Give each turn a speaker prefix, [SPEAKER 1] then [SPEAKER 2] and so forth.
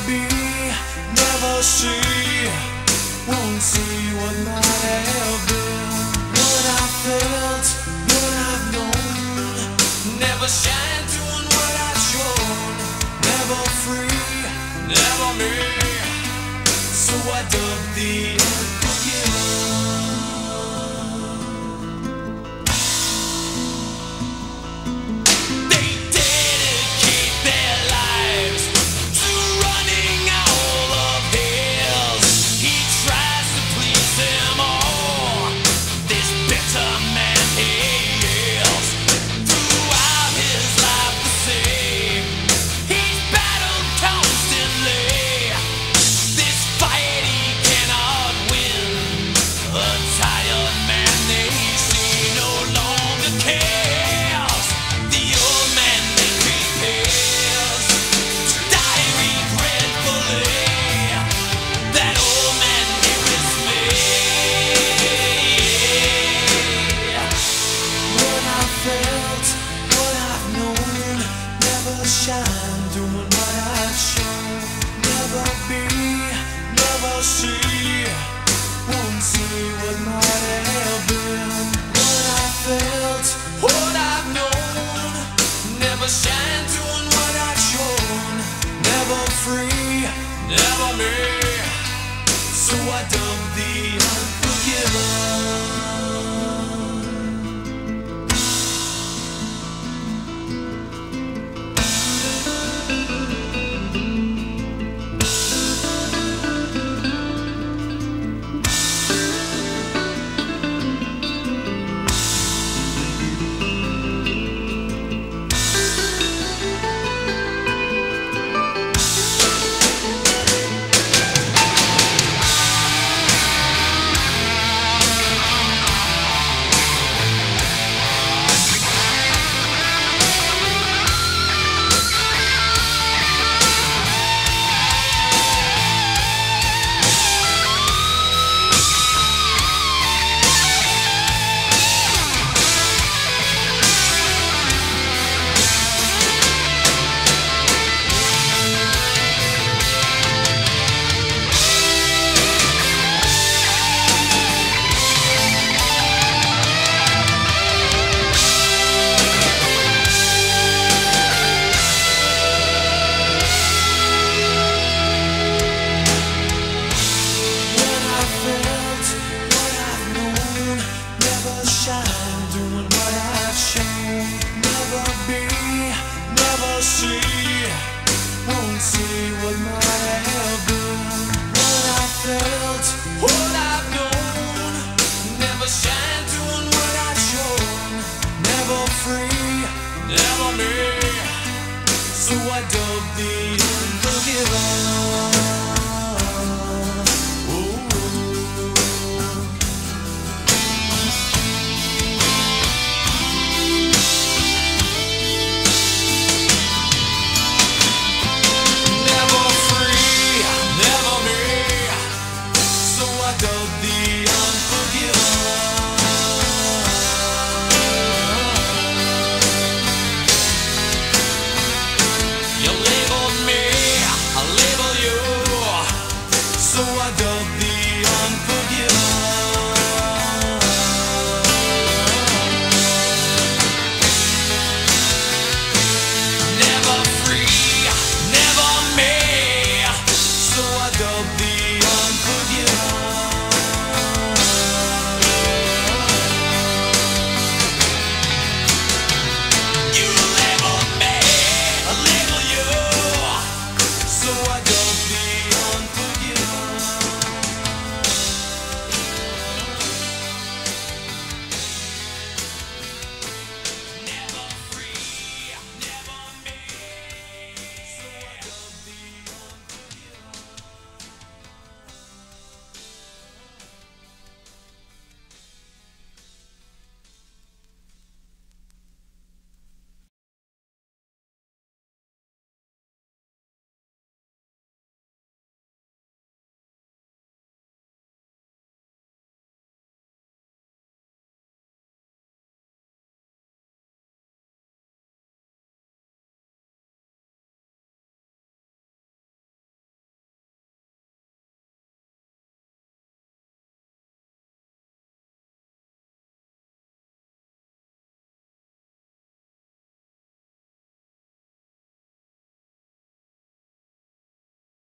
[SPEAKER 1] be, never see, won't see what might have been. What I felt, what I've known, never shine doing what I've shown. Never free, never me, so I dug the unforgiven. Shine, doing what I've shown. Never be, never see, won't see what might have been. What I felt, what I've known, never shine, doing what I've shown. Never free, never me, so I dug the unforgiven. See, won't see what might have been. What I felt, what I've known, never shine doing what I've shown. Never free, never me, so I dug the unforgiven. So I don't be